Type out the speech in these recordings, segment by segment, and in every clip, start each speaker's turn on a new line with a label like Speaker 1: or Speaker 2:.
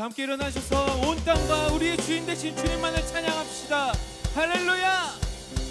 Speaker 1: 함께 일어나셔서 온 땅과 우리의 주인 되신 주님만을 찬양합시다. 할렐루야.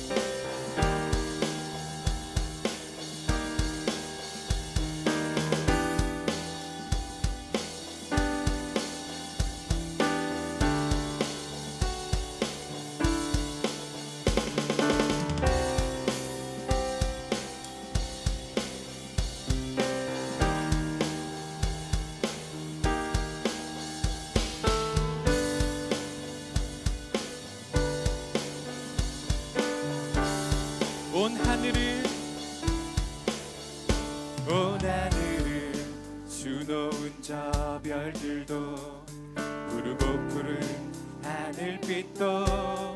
Speaker 1: 온 하늘을 수놓은 저 별들도 푸르고 푸른 하늘빛도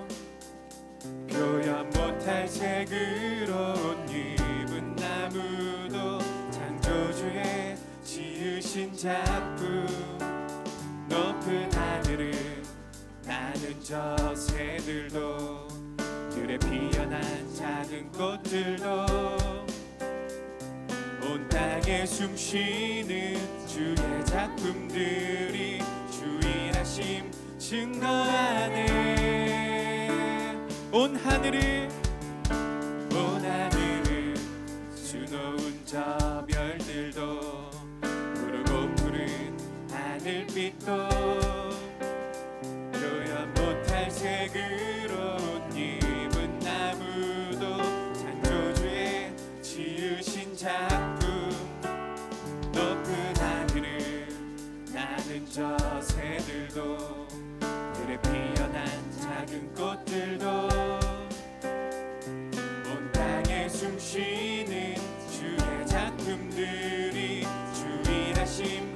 Speaker 1: 표현 못할 색으로 옷 입은 나무도 창조주의 지으신 작품 높은 하늘을 나는 저 새들도 들에 피어난 작은 꽃들도 온 땅에 숨쉬는 주의 작품들이 주인하심 증거하네. 온 하늘을 수놓은 저 별들도 푸르고 푸른 하늘빛도 표현 못할 색으로 옷 입은 나무도 창조주의 지으신 작품 높은 하늘을 나는 저 새들도 들에 피어난 작은 꽃들도 온 땅에 숨쉬는 주의 작품들이 주인하심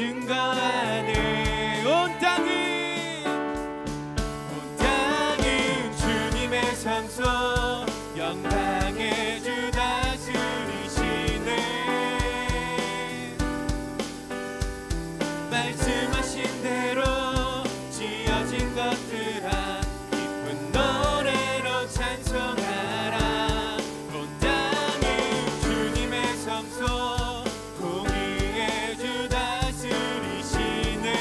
Speaker 1: 증거하네. 온 땅은 주님의 성소 영광의 주 다스리시네. 말씀하신 대로 지어진 것들아 기쁜 노래로 찬송하라. 온 땅은 주님의 성소 공의의 주 다스리시네.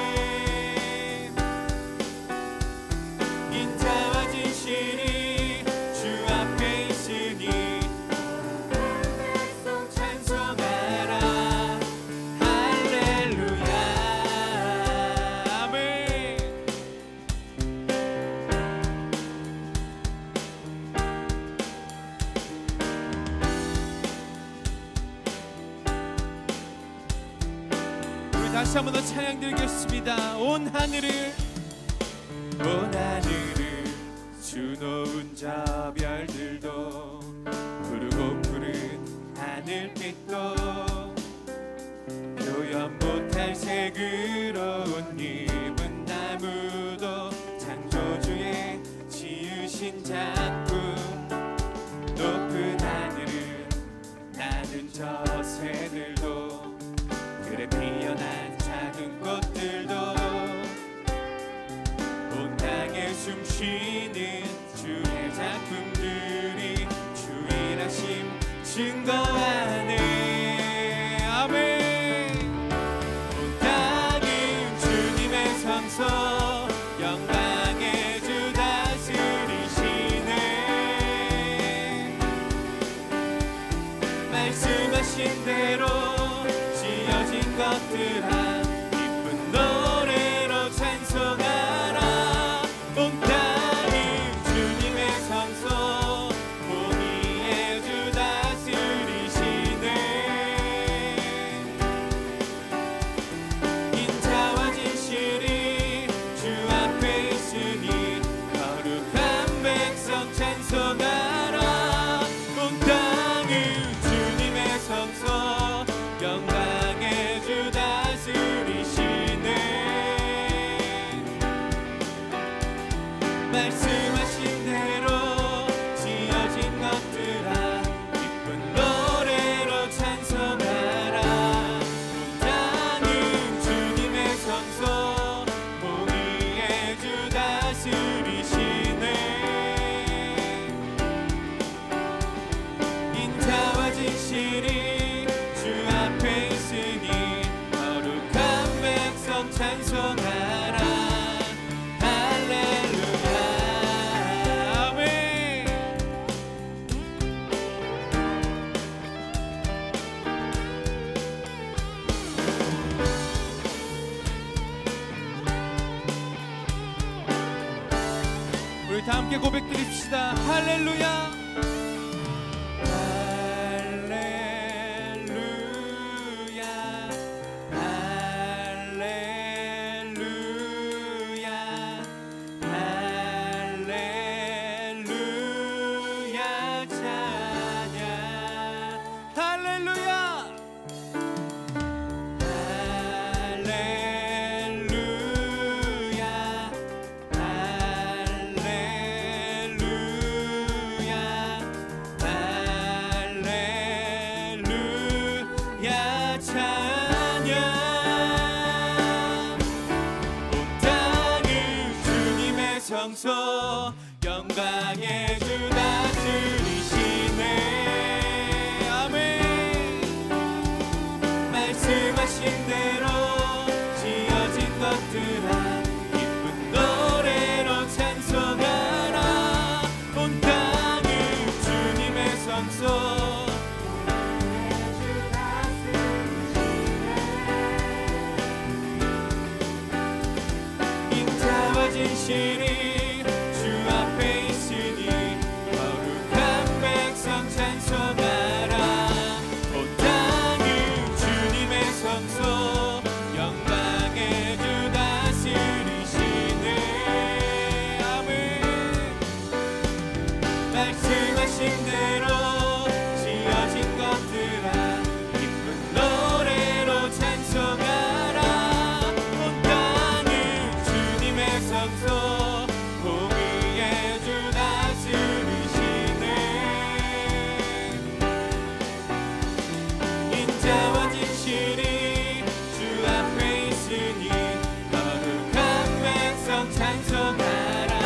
Speaker 1: 인자와 진실이 주 앞에 있으니 백성 찬송하라. 할렐루야. 아멘. 우리 다시 한 번 더 찬양 드리겠습니다. 온 하늘을 수놓은 저 별들도 푸르고 푸른 하늘빛도 표현 못할 색으로 옷 입은 나무도 창조주의 지으신 작품 높은 하늘을 나는 저 새들도 들에 피어난 작은 꽃들도 온 땅에 숨쉬는 주의 작품들이 주인하심 증거하네. 아멘. 온 땅은 주님의 성소 영광의 주 다스리시네. 말씀하신 대로 지어진 것들아 기쁜 노래로 찬송하라. 온 땅은 주님의 성소 공의의 주 다스리시네. 인자와 진실이 주 앞에 있으니 거룩한 백성 찬송하라. 온 땅은 주님의 성소 영광의 주 다스리시네. 우리 다 함께 고백드립시다. 할렐루야. 성소 영광의 주 다스리시네. 아멘. 말씀하신 대로 지어진 것들아 기쁜 노래로 찬송하라. 온 땅은 주님의 성소 인자와 진실이 말씀하신 대로 지어진 것들아 기쁜 노래로 찬송하라. 온 땅은 주님의 성소 공의의 주 다스리시네. 인자와 진실이 주 앞에 있으니 거룩한 백성 찬송하라.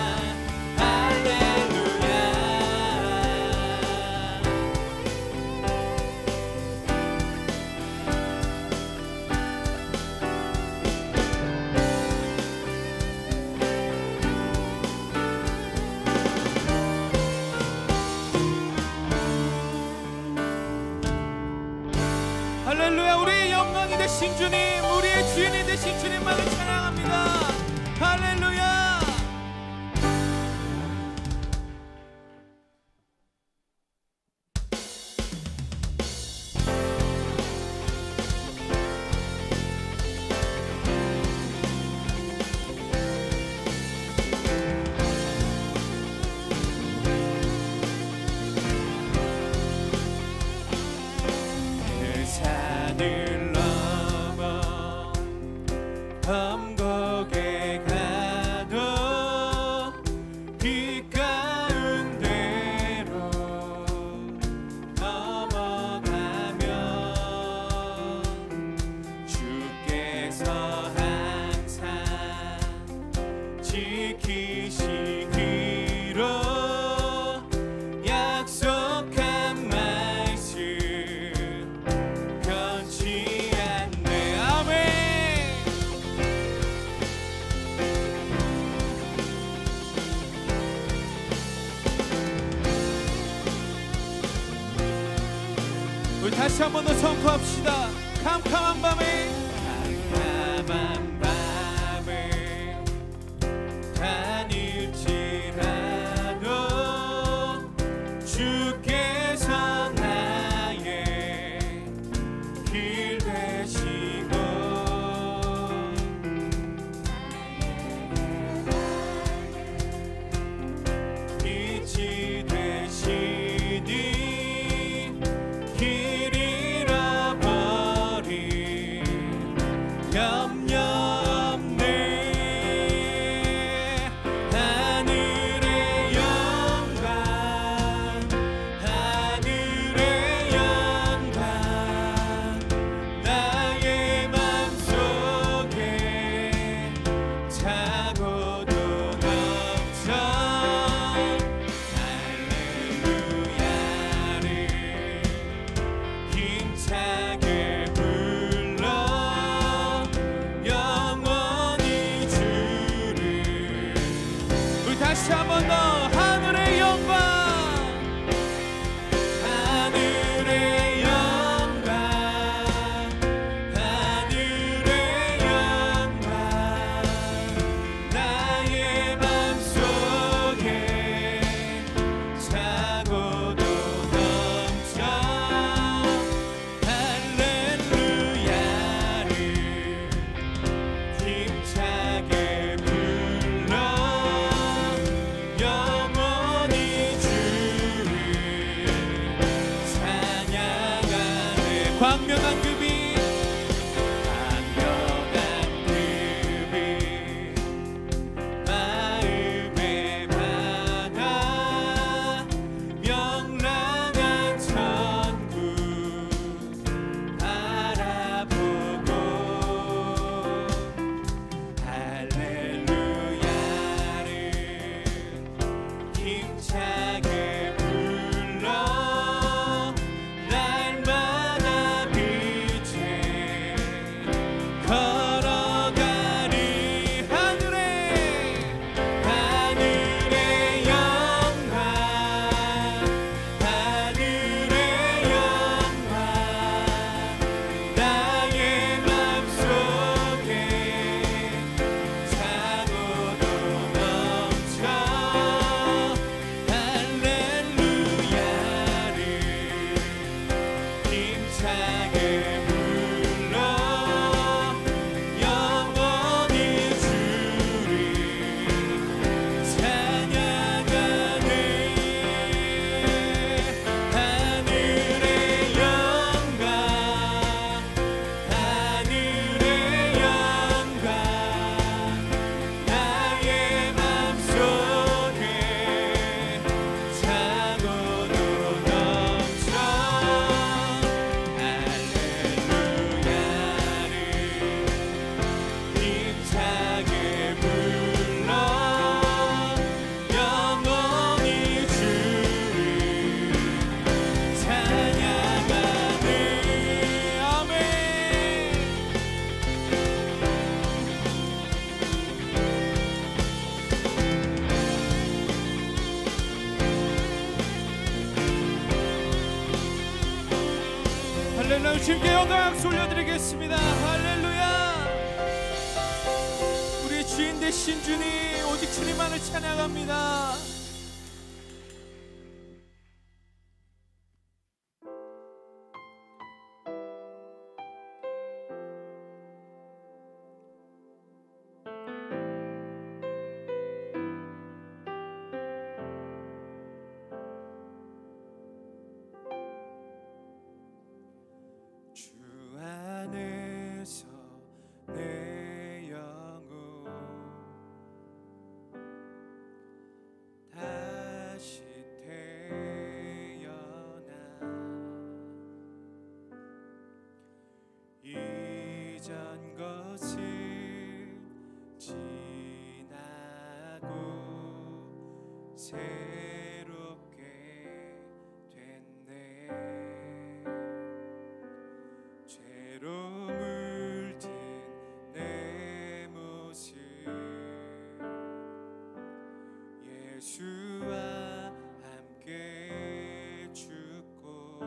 Speaker 1: 할렐루야. 우리의 영광이 되신 주님, 우리의 주인이 되신 주님만을 찬양합니다. 할렐루야. 산을 넘어 험곡에 가도 비 가운데로 넘어가면 주께서 항상 지키시기로 약속한 말씀 변치 않네. 아멘. 우리 다시 한 번 더 선포합시다. 캄캄한 밤에 다닐지라도 주께서 나의 길 되시고 빛이 되시니 길 잃어버린 염려 없네. 하늘의 영광 하늘의 영광 나의 맘속에 차고도 넘쳐 할렐루야를 힘차게 불러 영원히 주를. 우리 다시 한 번 더 하늘의 영광 하늘의 영광 하늘의 영광 나의 맘속에 힘차게 불러 날마다 빛에 걸어가리. 하늘의 영광 하늘의 영광 나의 맘속에 차고도 넘쳐 할렐루야를 힘차게 불러 영원히 주를 찬양하네. 하늘의 영광 하늘의 영광 나의 맘속에 차고도 넘쳐 할렐루야를 힘차게 불러 영원히 주를 찬양하네. 아멘. 할렐루야. 주님께 영광 박수 올려드리겠습니다. 할렐루야. 우리의 주인 되신 주님, 오직 주님만을 찬양합니다. 주 안에서 내 영혼 다시 태어나 이전 것은 지나고 새롭게 됐네. 죄로 물든 내 모습 예수와 함께 죽고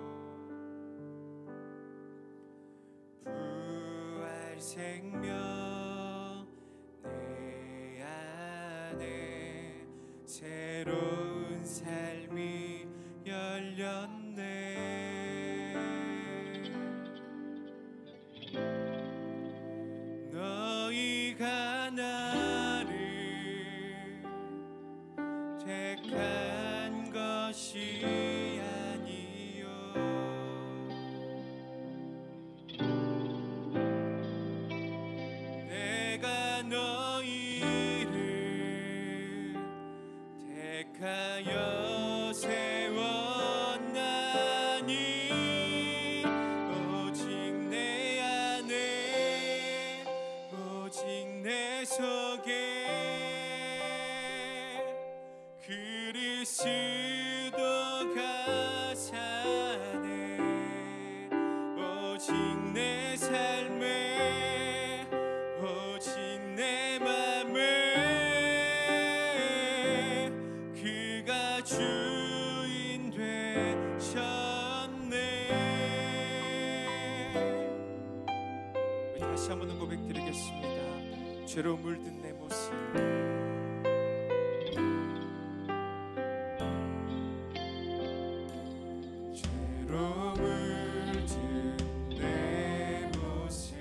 Speaker 1: 부활 생명 내 안에 새로운 삶이 열렸네. 너희가 나를 택한 것이 아니요 내가 너희를 택하여 세웠나니 오직 내 안에 오직 내 속에 그리스도가 사네. 오직 내 삶에 오직 내 맘에 그가 주인 되셨네. 우리 다시 한번 고백드리겠습니다. 죄로 물든 내 모습 죄로 물든 내 모습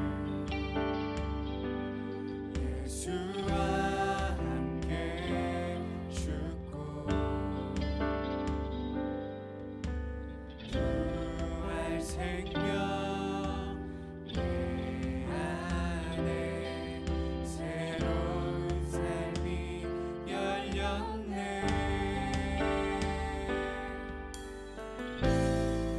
Speaker 1: 예수와 함께 죽고 부활 생명 내 안에 새로운 삶이 열렸네.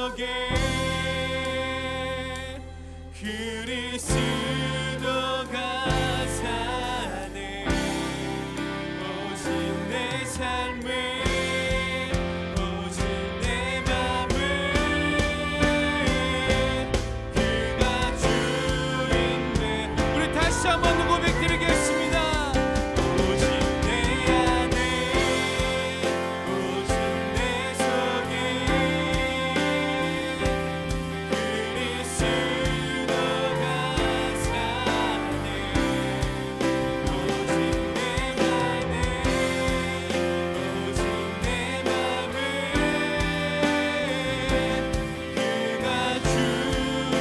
Speaker 1: 속에 그리스도가 사네. 오직 내 삶에 오직 내 맘에 그가 주인네. 우리 다시 한번 고백드리겠습니다. 오직 내 안에 오직 내 속에 그리스도가 사네. 오직 내 안에 오직 내 맘에 그가 주인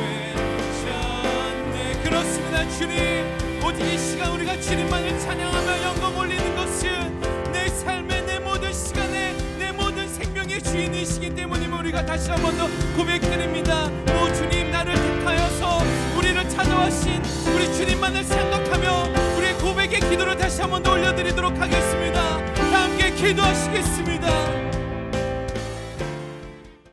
Speaker 1: 되셨네. 그렇습니다. 주님, 오직 이 시간 우리가 주님만을 찬양하며 영광 올리는 것은 내 삶의 내 모든 시간에 내 모든 생명의 주인이시기 때문임을 우리가 다시 한 번 더 고백드립니다. 오 주님, 나를 택하여서 우리를 찾아와신 우리 주님만을 생각하며 우리의 고백의 기도를 다시 한 번 더 올려드리도록 하겠습니다. 다 함께 기도하시겠습니다.